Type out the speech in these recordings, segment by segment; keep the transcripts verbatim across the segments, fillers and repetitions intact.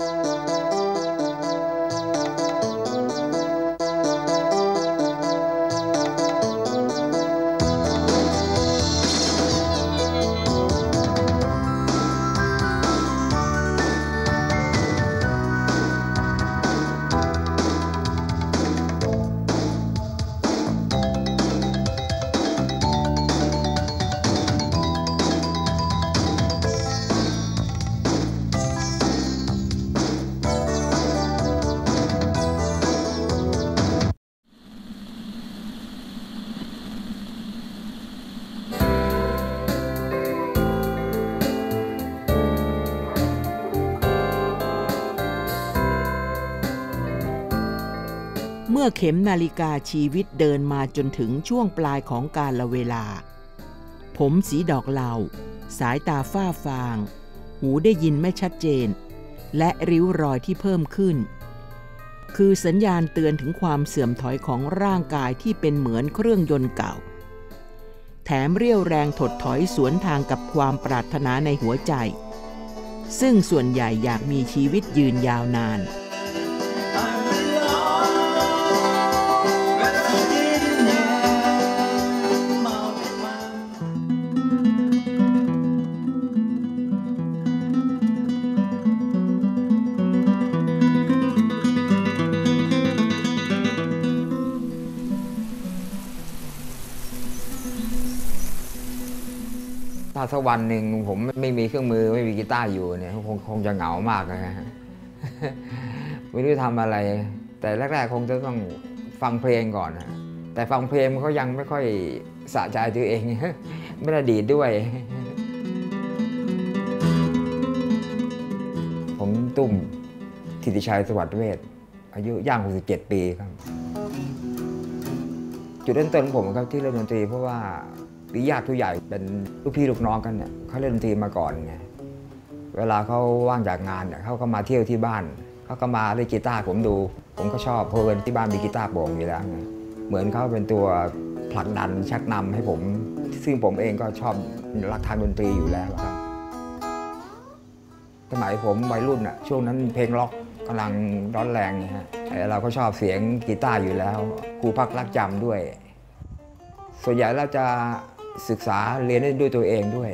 เมื่อเข็มนาฬิกาชีวิตเดินมาจนถึงช่วงปลายของกาลเวลาผมสีดอกเหลาสายตาฝ้าฟางหูได้ยินไม่ชัดเจนและริ้วรอยที่เพิ่มขึ้นคือสัญญาณเตือนถึงความเสื่อมถอยของร่างกายที่เป็นเหมือนเครื่องยนต์เก่าแถมเรี่ยวแรงถดถอยสวนทางกับความปรารถนาในหัวใจซึ่งส่วนใหญ่อยากมีชีวิตยืนยาวนานถ้าสักวันหนึ่งผมไม่มีเครื่องมือไม่มีกีตาร์อยู่เนี่ยคงคงจะเหงามากนะฮะไม่รู้ทำอะไรแต่แรกๆคงจะต้องฟังเพลงก่อนนะแต่ฟังเพลงเขายังไม่ค่อยสะใจตัวเองไม่ได้ดีดด้วยผมตุ้มธิติชัยสวัสดิ์เวชอายุย่างหกสิบเจ็ดปีครับจุดเริ่มต้นของผมครับที่เล่นดนตรีเพราะว่ามีญาติผู้ใหญ่เป็นลูกพี่ลูกน้องกันเนี่ยเขาเล่นดนตรีมาก่อนไงเวลาเขาว่างจากงานเนี่ยเขาก็มาเที่ยวที่บ้านเขาก็มาเล่นกีตาร์ผมดูผมก็ชอบเพลินที่บ้านมีกีตาร์โปร่งอยู่แล้วไงเหมือนเขาเป็นตัวผลักดันชักนำให้ผมซึ่งผมเองก็ชอบรักทางดนตรีอยู่แล้วครับสมัยผมวัยรุ่นอ่ะช่วงนั้นเพลงล็อกกำลังร้อนแรงนะฮะเราก็ชอบเสียงกีตาร์อยู่แล้วครูพักรักจำด้วยส่วนใหญ่เราจะศึกษาเรียนได้ด้วยตัวเองด้วย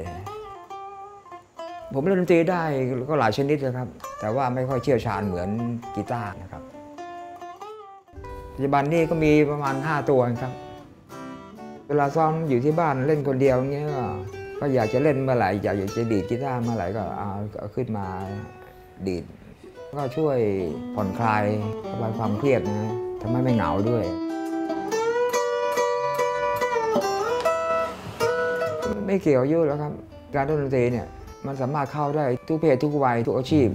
ผมเล่นดนตรีได้ก็หลายชนิดนะครับแต่ว่าไม่ค่อยเชี่ยวชาญเหมือนกีตาร์นะครับปัจจุบันนี้ก็มีประมาณห้าตัวครับเวลาซ้อมอยู่ที่บ้านเล่นคนเดียวเงี้ยก็อยากจะเล่นเมื่อไหร่อยากจะดีดกีตาร์เมื่อไหร่ก็เอาขึ้นมาดีดก็ช่วยผ่อนคลายสบายความเครียดนะทำให้ไม่เหงาด้วยไม่เกี่ยวยุ่งแล้วครับการเล่นดนตรีเนี่ยมันสามารถเข้าได้ทุกเพศทุกวัยทุกอาชีพ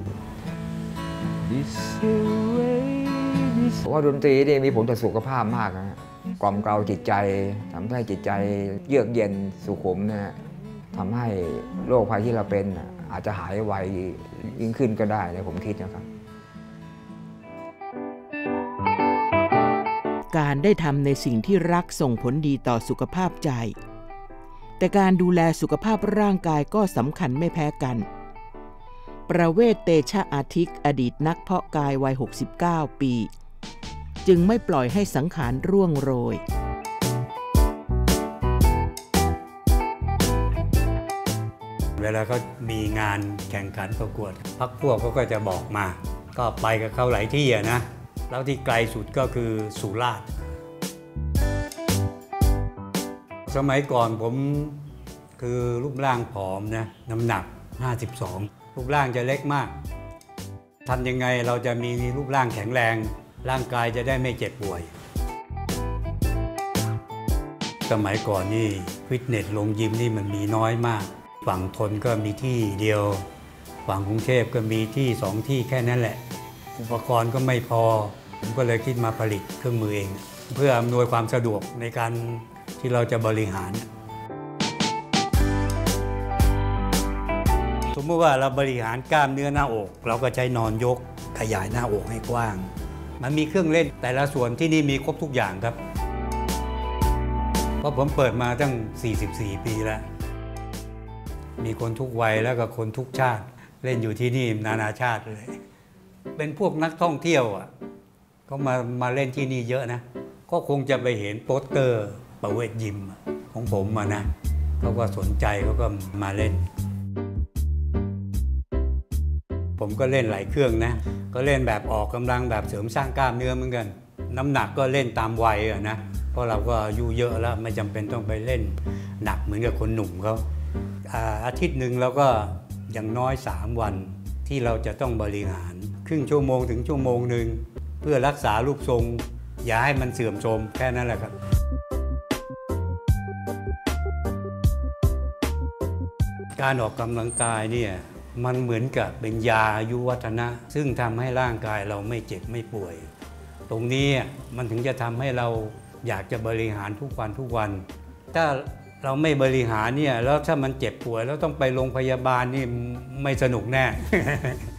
เพราะว่าดนตรีนี่มีผลต่อสุขภาพมากนะกล่อมเกลาจิตใจทำให้จิตใจเยือกเย็นสุขุมนะทำให้โรคภัยที่เราเป็นอาจจะหายไวยิ่งขึ้นก็ได้นะผมคิดนะครับการได้ทำในสิ่งที่รักส่งผลดีต่อสุขภาพใจแต่การดูแลสุขภาพร่างกายก็สำคัญไม่แพ้กันประเวศเตชะอาทิตย์อดีตนักเพาะกายวัยหกสิบเก้าปีจึงไม่ปล่อยให้สังขารร่วงโรยเวลาเขามีงานแข่งขันประกวดพรรคพวกเขาก็จะบอกมาก็ไปกับเขาหลายที่อะนะแล้วที่ไกลสุดก็คือสุราษฎร์สมัยก่อนผมคือรูปร่างผอมนะน้ำหนักห้าสิบสองรูปร่างจะเล็กมากทำยังไงเราจะมีรูปร่างแข็งแรงร่างกายจะได้ไม่เจ็บป่วยสมัยก่อนนี่ฟิตเนสโรงยิมนี่มันมีน้อยมากฝั่งทนก็มีที่เดียวฝั่งกรุงเทพก็มีที่สองที่แค่นั้นแหละอุปกรณ์ก็ไม่พอผมก็เลยคิดมาผลิตเครื่องมือเองเพื่ออำนวยความสะดวกในการที่เราจะบริหารสมมติว่าเราบริหารกล้ามเนื้อหน้าอกเราก็ใช้นอนยกขยายหน้าอกให้กว้างมันมีเครื่องเล่นแต่ละส่วนที่นี่มีครบทุกอย่างครับเพราะผมเปิดมาตั้งสี่สิบสี่ปีแล้วมีคนทุกวัยแล้วก็คนทุกชาติเล่นอยู่ที่นี่นานาชาติเลยเป็นพวกนักท่องเที่ยวอ่ะเขามามาเล่นที่นี่เยอะนะก็คงจะไปเห็นโปสเตอร์ประเวศยิมของผมมานะเขาก็สนใจเขาก็มาเล่นผมก็เล่นหลายเครื่องนะก็เล่นแบบออกกำลังแบบเสริมสร้างกล้ามเนื้อเหมือนกันน้ำหนักก็เล่นตามวัยอะนะเพราะเราก็อายุเยอะแล้วไม่จำเป็นต้องไปเล่นหนักเหมือนกับคนหนุ่มเขาอาทิตย์หนึ่งเราก็อย่างน้อยสามวันที่เราจะต้องบริหารครึ่งชั่วโมงถึงชั่วโมงหนึ่งเพื่อรักษารูปทรงอย่าให้มันเสื่อมโทรมแค่นั้นแหละครับการออกกำลังกายเนี่ยมันเหมือนกับเป็นยาอายุวัฒนะซึ่งทำให้ร่างกายเราไม่เจ็บไม่ป่วยตรงนี้มันถึงจะทำให้เราอยากจะบริหารทุกวันทุกวันถ้าเราไม่บริหารเนี่ยแล้วถ้ามันเจ็บป่วยแล้วต้องไปโรงพยาบาลนี่ไม่สนุกแน่